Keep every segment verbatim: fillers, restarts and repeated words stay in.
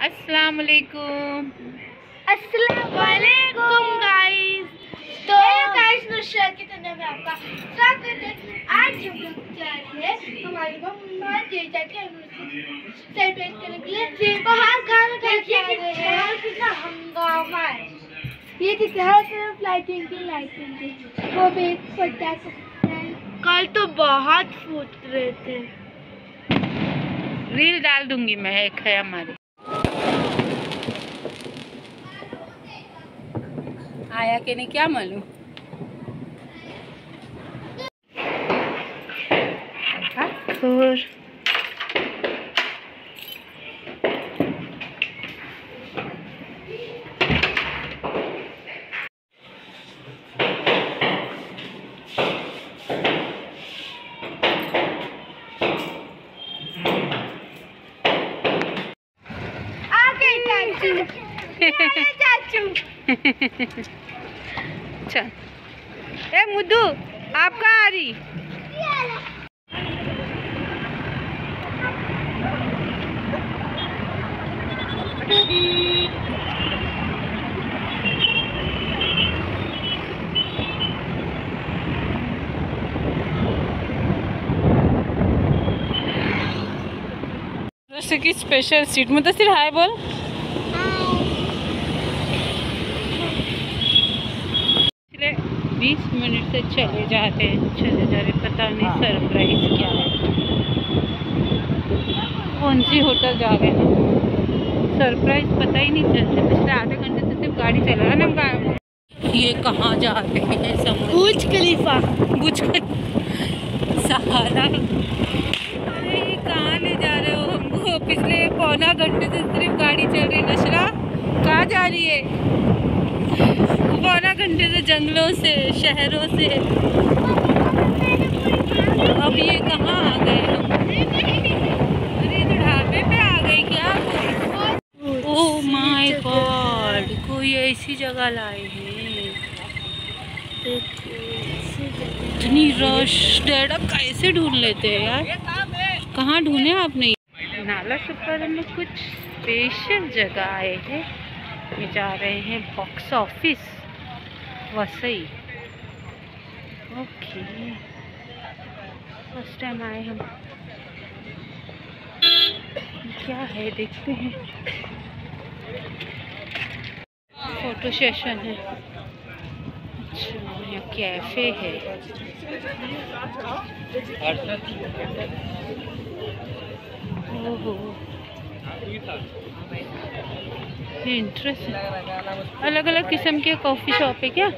अस्सलाम वालेकुम। अस्सलाम वालेकुम गाइस। तो गाइस नुसरत की तरफ में आपका स्वागत है। आज हम लोग जा रहे हैं हमारी मम्मा जीजा के सेलिब्रेट करने के लिए बाहर गाना देखिए कितना हंगामा है। ये कितना हर तरफ लाइटिंग की लाइटिंग की वो भी एक पटाखा। कल तो बहुत फूट रहे थे। रील डाल दूंगी मैं, एक है हमारी। आया कि नहीं क्या मालूम। और चाचू चल ए मुद्दू आप कहाँ आ रही? की स्पेशल सीट मुद्दसिर हाय बोल। बीस मिनट से चले जाते हैं चले जा रहे, पता नहीं सरप्राइज क्या है। कौन सी होटल जा रहे हैं सरप्राइज पता ही नहीं चलता। पिछले आधे घंटे से सिर्फ गाड़ी चला रहा ना। ये कहाँ जा रहे हैं? बुर्ज खलीफा। बुर्ज सहारा। अरे ये कहाँ ले जा रहे हो हमको? पिछले पौना घंटे से सिर्फ गाड़ी चल रही। नशरा कहाँ जा रही है? पौना घंटे से जंगलों से शहरों से अब ये कहाँ आ गए हम? अरे तो ढाबे पे आ गए क्या? ओह माय गॉड, कोई ऐसी जगह लाए हैं। इतनी रश। डैडा कैसे ढूंढ लेते हैं यार? कहाँ ढूंढे आपने? नाला सुपर में कुछ स्पेशल जगह आए हैं। ये जा रहे हैं box office Vasai. Okay first time आए हम। क्या है देखते हैं। फोटो सेशन है। अच्छा यहाँ कैफे है। ओहो इंटरेस्ट। अलग अलग किस्म के कॉफ़ी शॉप है क्या?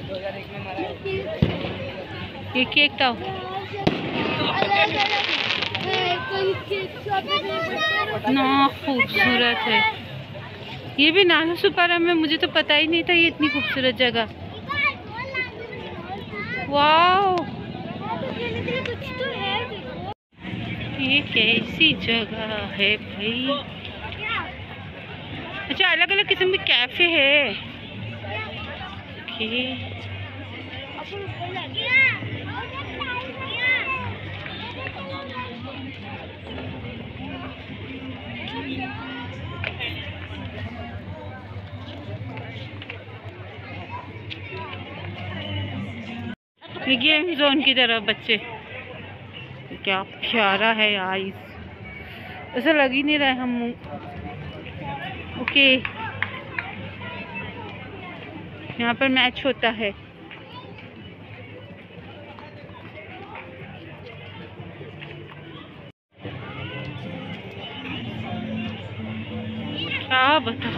ये केक टाउ ना खूबसूरत है। ये भी नाला सुपारा में मुझे तो पता ही नहीं था ये इतनी खूबसूरत जगह। वाओ ये कैसी जगह है भाई? अच्छा अलग अलग किस्म के कैफे है। ओके गेम जोन की तरफ बच्चे। क्या प्यारा है यार, ऐसा लग ही नहीं रहा है हम। ओके यहाँ पर मैच होता है। क्या बताऊँ,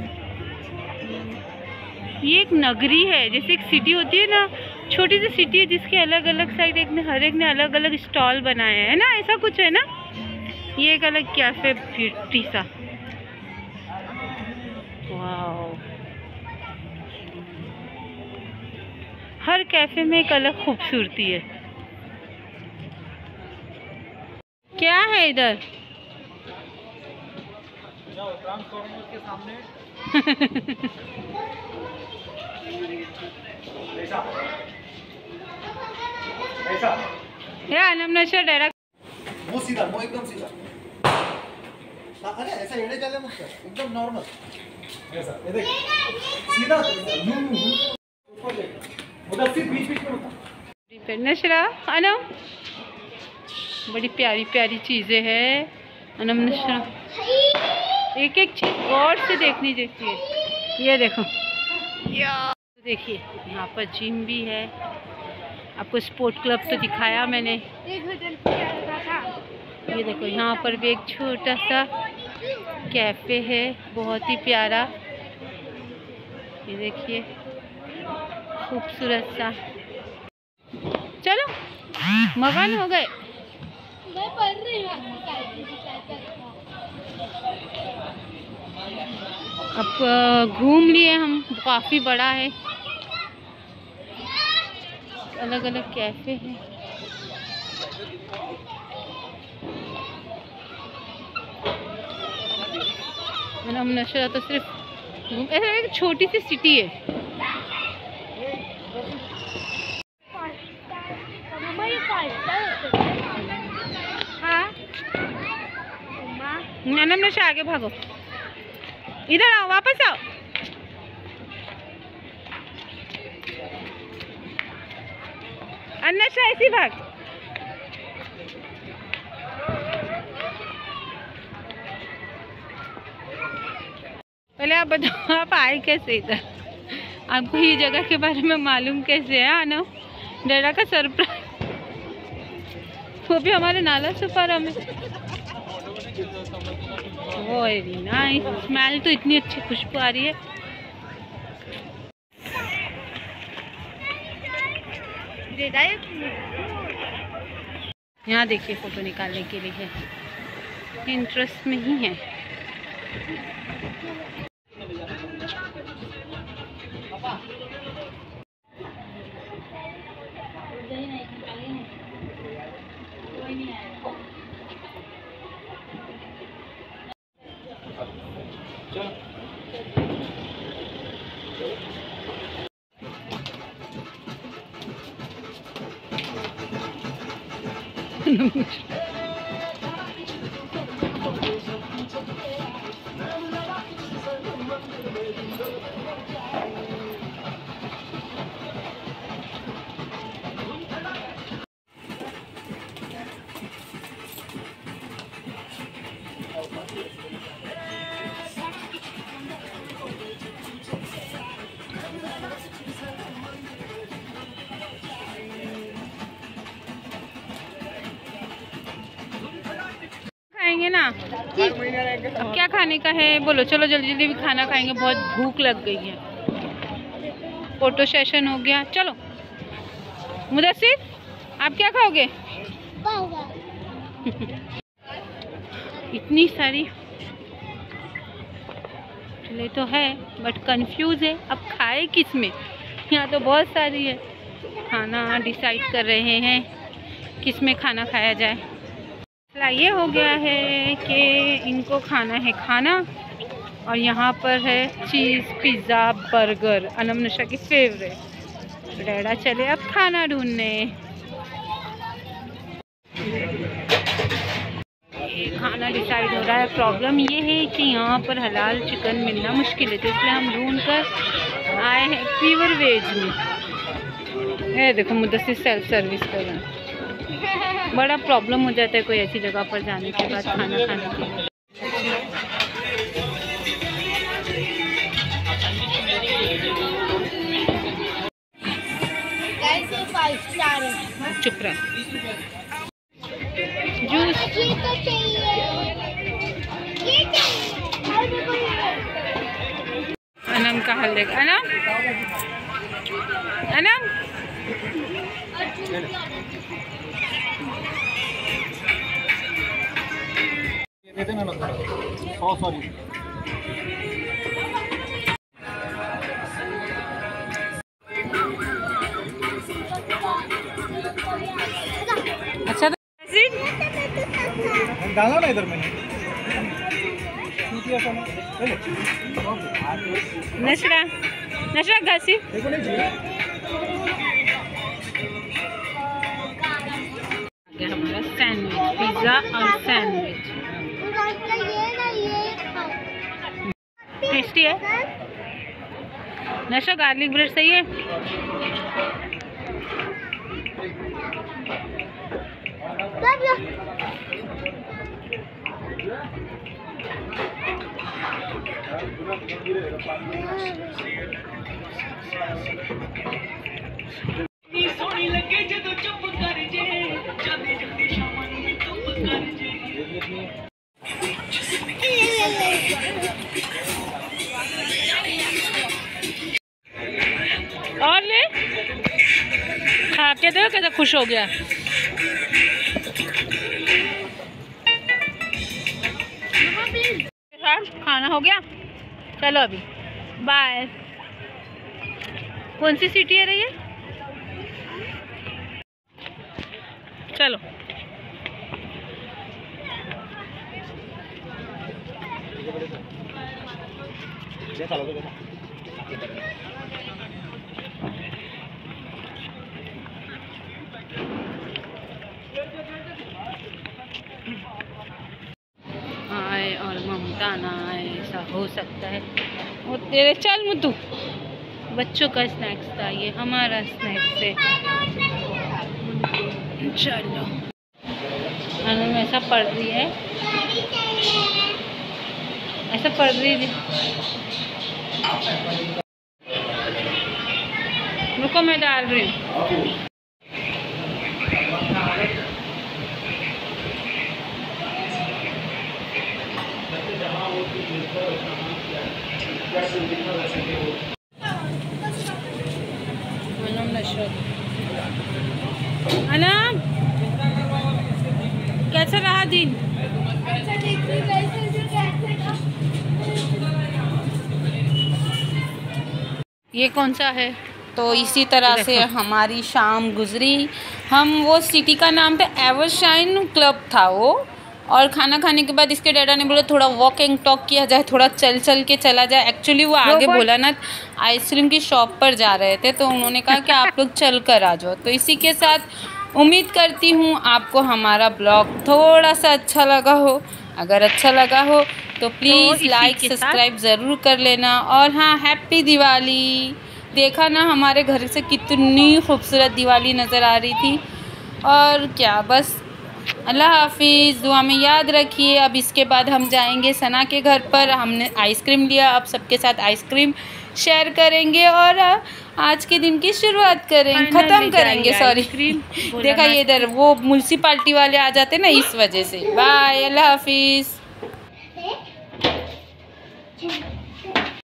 ये एक नगरी है। जैसे एक सिटी होती है ना, छोटी सी सिटी है जिसके अलग अलग साइड एक ने हर एक ने अलग अलग स्टॉल बनाए हैं ना, ऐसा कुछ है ना। ये एक अलग कैफे ब्यूटी सा। वाओ हर कैफे में एक अलग खूबसूरती है। क्या है इधर? ट्रांसफार्मर के सामने या नम नशा डायरेक्ट वो सीधा वो एकदम सीधा। अरे ऐसा एड़े चले मत कर, एकदम नॉर्मल ऐसा। ये देख सीधा यू ऊपर देख, उधर से बीच बीच में होता। नशरा अनम, बड़ी प्यारी प्यारी चीज़ें हैं अनम नशरा, एक एक चीज़ गौर से देखनी जैसी है। ये देखो, देखिए यहाँ पर जिम भी है। आपको स्पोर्ट क्लब तो दिखाया मैंने। ये देखो यहाँ पर भी एक छोटा सा कैफे है, बहुत ही प्यारा। ये देखिए खूबसूरत सा। चलो मगन हो गए। मैं पढ़ रही हूँ। अब घूम लिए हम, काफ़ी बड़ा है, अलग अलग कैफे हैं। हम नशा तो सिर्फ घूम, ऐसा एक छोटी सी सिटी है। ननम नशा आगे भागो, इधर आओ, वापस आओ। अन्नशा ऐसी भाग। पहले आप बताओ, आप आए कैसे इधर? आपको ये जगह के बारे में मालूम कैसे है? आना डरा का सरप्राइज, वो भी हमारे नाला सुपारा में। वेरी नाइस, स्मेल तो इतनी अच्छी खुशबू आ रही है। यहाँ देखिए फोटो निकालने के लिए है, इंटरेस्ट में ही है। खाएंगे ना, अब क्या खाने का है बोलो? चलो जल्दी जल्दी भी खाना खाएंगे, बहुत भूख लग गई है। फोटो सेशन हो गया, चलो। मुदस्सिर आप क्या खाओगे? इतनी सारी चले तो है, बट कंफ्यूज है अब खाए किस में। यहाँ तो बहुत सारी है, खाना डिसाइड कर रहे हैं किस में खाना खाया जाए। ये हो गया है कि इनको खाना है खाना, और यहाँ पर है चीज़ पिज़्ज़ा बर्गर, अनम नशा की फेवरेट। डैडा चले अब खाना ढूंढने। ये खाना डिसाइड हो रहा है। प्रॉब्लम ये है कि यहाँ पर हलाल चिकन मिलना मुश्किल है, तो इसलिए हम ढूंढ कर आए हैं प्योर वेज में। ये देखो मुद्दे सेल्फ सर्विस कर रहे हैं। बड़ा प्रॉब्लम हो जाता है कोई ऐसी जगह पर जाने के बाद खाना खाने के लिए। चुप रहा। जूस अनम का हाल देख। अनम अनम सॉरी अच्छा डाला ना इधर मैंने। नशरा नशरा घासी हमारा सैंडविच, पिज़्ज़ा और सैंडविच। टेस्टी है। नशा गार्लिक ब्रेड सही है। और ले खा के देखो कैसा खुश हो गया। खाना हो गया, चलो अभी बाय। कौन सी सीटी है रही है? चलो आए और ममता ना आए, ऐसा हो सकता है। वो तेरे चल मुद्दू, बच्चों का स्नैक्स था, ये हमारा स्नैक्स है। चलो अनु ऐसा पढ़ रही है, ऐसा पढ़ रही है। रुको मैं डाल रही हूँ। अनम कैसा रहा दिन? अच्छा देखिए कैसे जो कैसे का ये कौन सा है? तो इसी तरह से हमारी शाम गुजरी। हम वो सिटी का नाम था एवरशाइन क्लब था वो, और खाना खाने के बाद इसके डैडा ने बोला थोड़ा वॉक एंड टॉक किया जाए, थोड़ा चल चल के चला जाए। एक्चुअली वो आगे भोलानाथ आइसक्रीम की शॉप पर जा रहे थे, तो उन्होंने कहा कि आप लोग चल कर आ जाओ। तो इसी के साथ उम्मीद करती हूँ आपको हमारा ब्लॉग थोड़ा सा अच्छा लगा हो। अगर अच्छा लगा हो तो प्लीज़ लाइक सब्सक्राइब ज़रूर कर लेना। और हाँ, हैप्पी दिवाली। देखा ना हमारे घर से कितनी खूबसूरत दिवाली नज़र आ रही थी। और क्या, बस अल्लाह हाफिज़, दुआ में याद रखिए। अब इसके बाद हम जाएंगे सना के घर पर। हमने आइसक्रीम लिया, अब सबके साथ आइसक्रीम शेयर करेंगे और आज के दिन की शुरुआत करेंगे, ख़त्म करेंगे। सॉरी देखा ये इधर वो म्यूनसिपाल्टी वाले आ जाते ना, इस वजह से। बाय, अल्लाह हाफिज़।